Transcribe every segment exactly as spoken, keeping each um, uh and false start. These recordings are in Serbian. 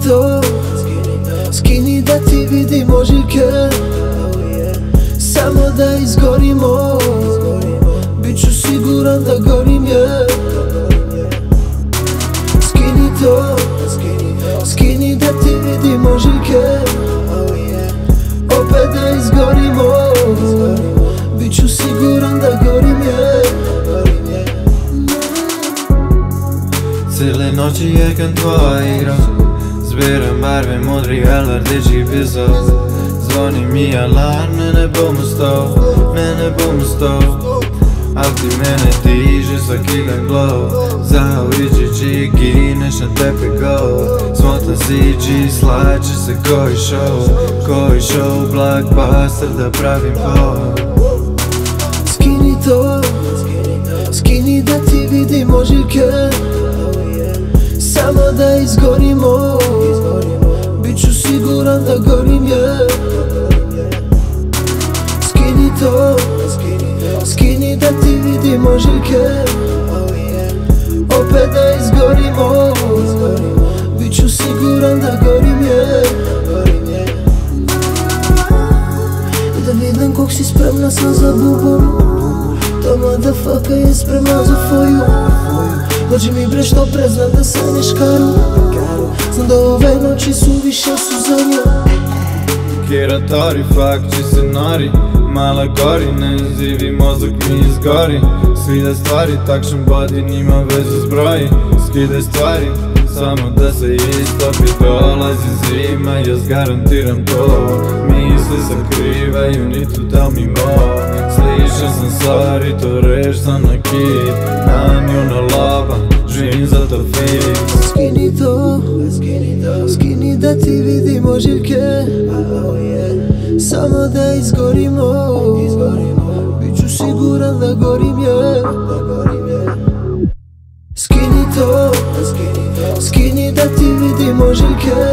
to, skini da ti vidimo žiljke, samo da izgorimo. Biću siguran da gorim je. Skini to, skini da ti vidimo žiljke, opet da izgorimo. Biću siguran da gorim je. Cijele noći jekam tvoja igra, zbiram barve modri, al rdeči pizov. Zvoni mi alarm, ne ne bom ustao, ne ne bom ustao. Al ti mene diže svaki dan glow. Zaoiđi džigi, gineš na tepe go. Smotan siđi, slače se koji show, koji show, blockbuster da pravim po. Skini to, skini da ti vidimo žiljke, samo da izgorimo. Biću siguran da gorim je. Skini to, skini da ti vidimo žiljke, opet da izgorimo. Biću siguran da gorim je. Da vidim kog si spremna sam za bubom, ta motherfucker je spremna za foju. Dođi mi bre što pre, znam da sanješ karu, znam da ove noći su više su za nju. Kiratori, fakči scenari, mala gori, nezivi mozak mi izgori. Svide stvari, takšan body nima vezu zbroji. Skide stvari, samo da se istopi. Dolazi zima, ja zgarantiram to. Misli sakrivaju, ni tu dao mi mo. Slišao sam stvari, to reš sam na kit. Nanju na laba, živim za to fit. Skini to, skini da ti vidimo žiljke, samo da izgorimo. Biću siguran da gorim je. Skini to, skini da ti vidimo žiljke,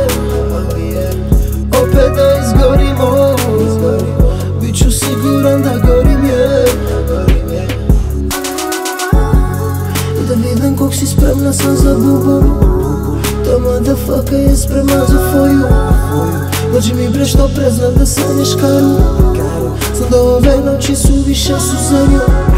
opet da izgorimo. Biću siguran da gorim je. Da vidim kog si spremna sam za bubom, ta motherfucker je spremna za foju. Dođi mi bre što pre, znam da sanješ karu, znam da ove noći su više su za nju.